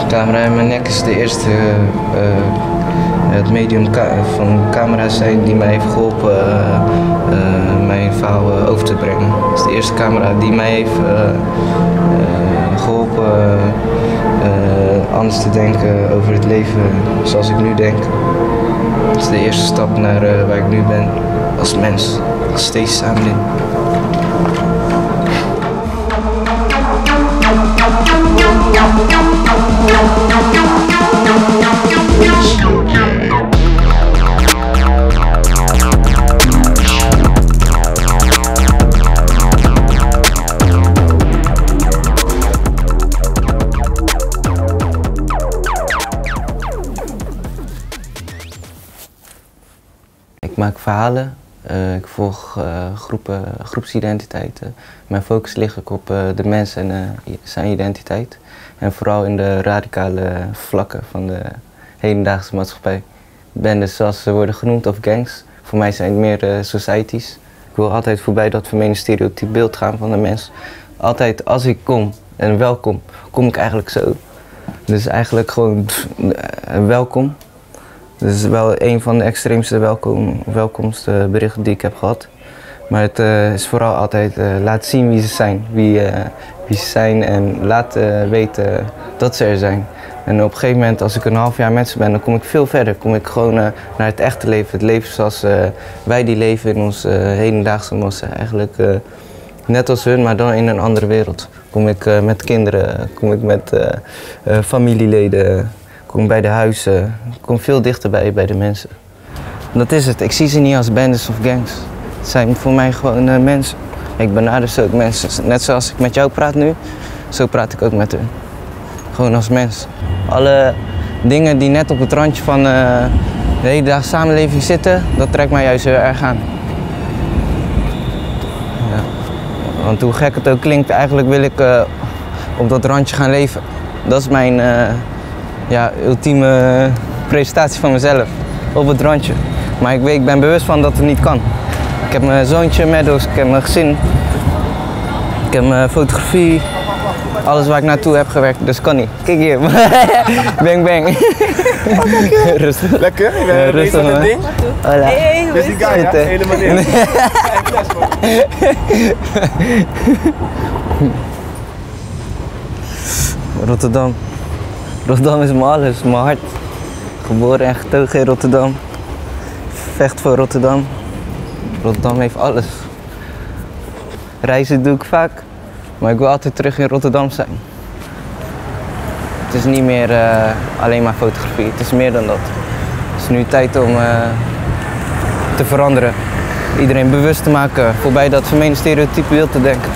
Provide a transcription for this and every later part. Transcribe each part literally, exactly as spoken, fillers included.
Camera in mijn nek is de eerste uh, uh, het medium ka van camera's zijn die mij heeft geholpen uh, uh, mijn verhaal uh, over te brengen. Het is de eerste camera die mij heeft uh, uh, geholpen uh, anders te denken over het leven zoals ik nu denk. Het is de eerste stap naar uh, waar ik nu ben als mens, als deze samenleving. Ik maak verhalen, uh, ik volg uh, groepen, groepsidentiteiten. Mijn focus ligt ook op uh, de mens en uh, zijn identiteit. En vooral in de radicale vlakken van de hedendaagse maatschappij. Bendes zoals ze worden genoemd of gangs, voor mij zijn het meer uh, societies. Ik wil altijd voorbij dat vermeende stereotype beeld gaan van de mens. Altijd als ik kom en welkom, kom ik eigenlijk zo. Dus eigenlijk gewoon pff, uh, welkom. Dat is wel een van de extreemste welkom, welkomstberichten die ik heb gehad. Maar het uh, is vooral altijd uh, laat zien wie ze zijn. Wie, uh, wie ze zijn en laat uh, weten dat ze er zijn. En op een gegeven moment, als ik een half jaar met ze ben, dan kom ik veel verder. Kom ik gewoon uh, naar het echte leven. Het leven zoals uh, wij die leven in ons uh, hedendaagse mossen. Eigenlijk uh, net als hun, maar dan in een andere wereld. Kom ik uh, met kinderen, kom ik met uh, uh, familieleden. Kom bij de huizen, kom veel dichterbij bij de mensen. Dat is het, ik zie ze niet als bendes of gangs. Het zijn voor mij gewoon uh, mensen. Ik benader ze ook mensen. Net zoals ik met jou praat nu, zo praat ik ook met hun. Gewoon als mens. Alle dingen die net op het randje van uh, de hedendaagse samenleving zitten, dat trekt mij juist heel erg aan. Ja. Want hoe gek het ook klinkt, eigenlijk wil ik uh, op dat randje gaan leven. Dat is mijn uh, ja, ultieme presentatie van mezelf, op het randje. Maar ik, weet, ik ben bewust van dat het niet kan. Ik heb mijn zoontje, Meadows, ik heb mijn gezin, ik heb mijn fotografie, alles waar ik naartoe heb gewerkt, dus kan niet. Kijk hier, bang bang. Rustig. Lekker? Je bent uh, rustig met het ding? Hola. Hey, hoe Dit is die guy, ja? Helemaal niet. Rotterdam. Rotterdam is mijn alles, mijn hart. Geboren en getogen in Rotterdam. Vecht voor Rotterdam. Rotterdam heeft alles. Reizen doe ik vaak, maar ik wil altijd terug in Rotterdam zijn. Het is niet meer uh, alleen maar fotografie, het is meer dan dat. Het is nu tijd om uh, te veranderen. Iedereen bewust te maken, voorbij dat vermeende stereotype beeld te denken.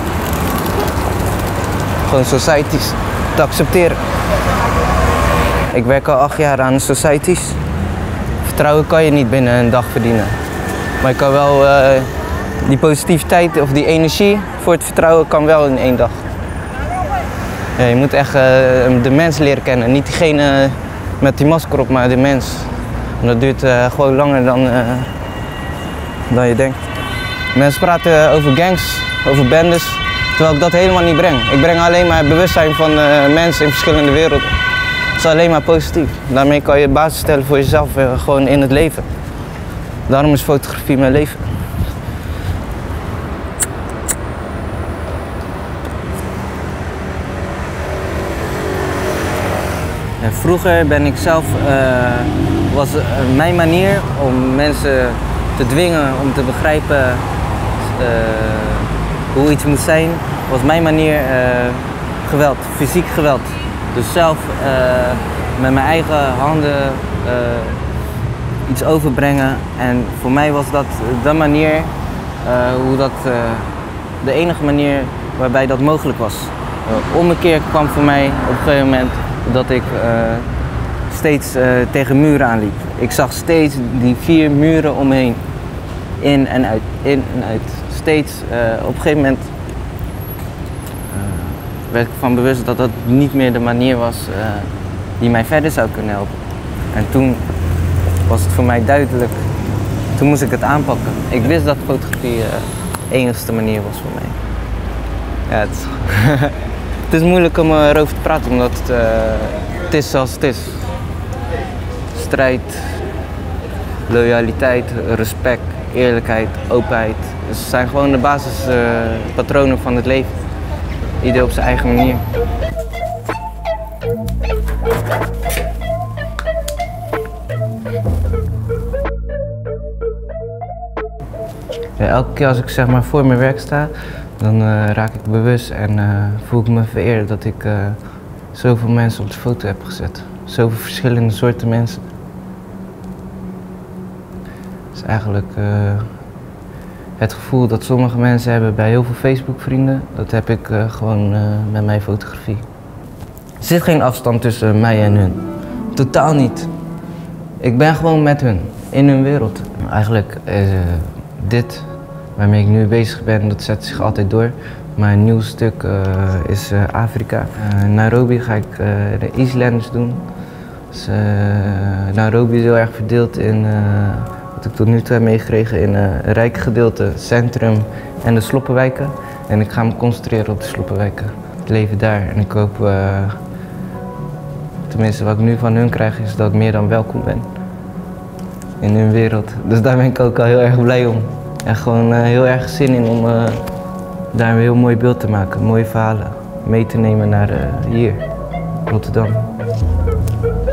Gewoon societies te accepteren. Ik werk al acht jaar aan de societies. Vertrouwen kan je niet binnen een dag verdienen. Maar je kan wel, uh, die positiviteit of die energie voor het vertrouwen kan wel in één dag. Ja, je moet echt uh, de mens leren kennen. Niet diegene met die masker op, maar de mens. En dat duurt uh, gewoon langer dan, uh, dan je denkt. Mensen praten over gangs, over bendes, terwijl ik dat helemaal niet breng. Ik breng alleen maar het bewustzijn van uh, mensen in verschillende werelden. Het is alleen maar positief. Daarmee kan je basis stellen voor jezelf uh, gewoon in het leven. Daarom is fotografie mijn leven. Ja, vroeger ben ik zelf, uh, was uh, mijn manier om mensen te dwingen om te begrijpen uh, hoe iets moet zijn, was mijn manier uh, geweld, fysiek geweld. Dus zelf uh, met mijn eigen handen uh, iets overbrengen. En voor mij was dat de manier, uh, hoe dat, uh, de enige manier waarbij dat mogelijk was. Uh, ommekeer kwam voor mij op een gegeven moment dat ik uh, steeds uh, tegen muren aanliep. Ik zag steeds die vier muren omheen. In en uit, in en uit. Steeds, uh, op een gegeven moment werd ik van bewust dat dat niet meer de manier was uh, die mij verder zou kunnen helpen. En toen was het voor mij duidelijk, toen moest ik het aanpakken. Ik wist dat fotografie uh, de enigste manier was voor mij. Ja, het, is, het is moeilijk om erover te praten, omdat het, uh, Het is zoals het is. Strijd, loyaliteit, respect, eerlijkheid, openheid. Dus het zijn gewoon de basispatronen uh, van het leven. Ieder op zijn eigen manier. Ja, elke keer als ik zeg maar, voor mijn werk sta, dan uh, raak ik bewust en uh, voel ik me vereerd dat ik uh, zoveel mensen op de foto heb gezet. Zoveel verschillende soorten mensen. Het is eigenlijk uh, het gevoel dat sommige mensen hebben bij heel veel Facebook-vrienden, dat heb ik uh, gewoon uh, met mijn fotografie. Er zit geen afstand tussen mij en hun. Totaal niet. Ik ben gewoon met hun, in hun wereld. Eigenlijk is uh, dit waarmee ik nu bezig ben, dat zet zich altijd door. Mijn nieuw stuk uh, is uh, Afrika. Uh, Nairobi ga ik uh, de Eastlanders doen. Dus, uh, Nairobi is heel erg verdeeld in, uh, wat ik tot nu toe heb meegekregen, in uh, een rijk gedeelte, centrum en de sloppenwijken. En ik ga me concentreren op de sloppenwijken, het leven daar. En ik hoop, uh, tenminste wat ik nu van hun krijg, is dat ik meer dan welkom ben in hun wereld. Dus daar ben ik ook al heel erg blij om. En gewoon uh, heel erg zin in om uh, daar een heel mooi beeld te maken, mooie verhalen mee te nemen naar uh, hier, Rotterdam.